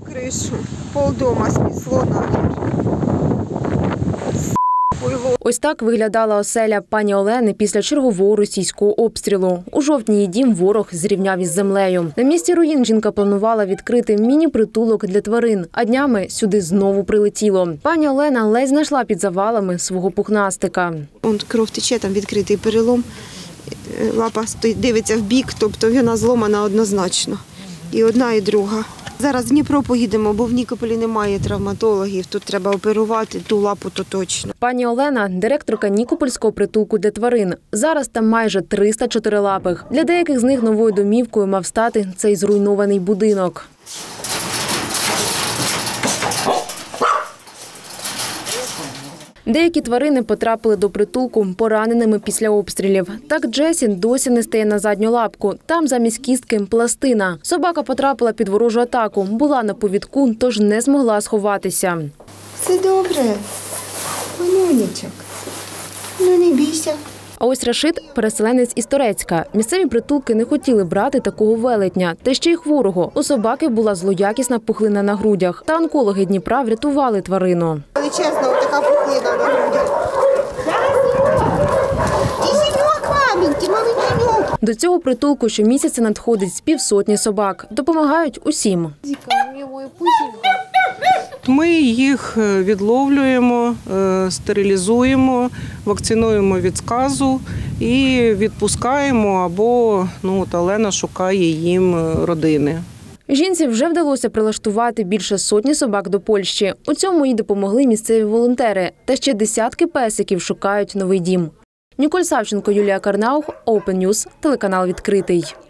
Кришу, полдома снесло нахер. Ось так виглядала оселя пані Олени після чергового російського обстрілу. У жовтні її дім ворог зрівняв із землею. На місці руїн жінка планувала відкрити міні-притулок для тварин, а днями сюди знову прилетіло. Пані Олена ледь знайшла під завалами свого пухнастика. Кров тече, там відкритий перелом, лапа дивиться в бік, тобто вона зломана однозначно. І одна, і друга. Зараз в Дніпро поїдемо, бо в Нікополі немає травматологів, тут треба оперувати ту лапу, то точно. Пані Олена – директорка Нікопольського притулку для тварин. Зараз там майже 300 чотирилапих. Для деяких з них новою домівкою мав стати цей зруйнований будинок. Деякі тварини потрапили до притулку пораненими після обстрілів. Так Джесі досі не стає на задню лапку. Там замість кістки – пластина. Собака потрапила під ворожу атаку, була на повідку, тож не змогла сховатися. Все добре, Манюнечок, ну не бійся. А ось Рашид – переселенець із Торецька. Місцеві притулки не хотіли брати такого велетня, та ще й хворого. У собаки була злоякісна пухлина на грудях. Та онкологи Дніпра врятували тварину. Величезна така пухлина на грудях. До цього притулку щомісяця надходить з півсотні собак. Допомагають усім. Ми їх відловлюємо, стерилізуємо, вакцинуємо від сказу і відпускаємо, або Олена шукає їм родини. Жінці вже вдалося прилаштувати більше сотні собак до Польщі. У цьому їй допомогли місцеві волонтери. Та ще десятки песиків шукають новий дім. Ніколь Савченко, Юлія Карнаух, Open News, телеканал «Відкритий».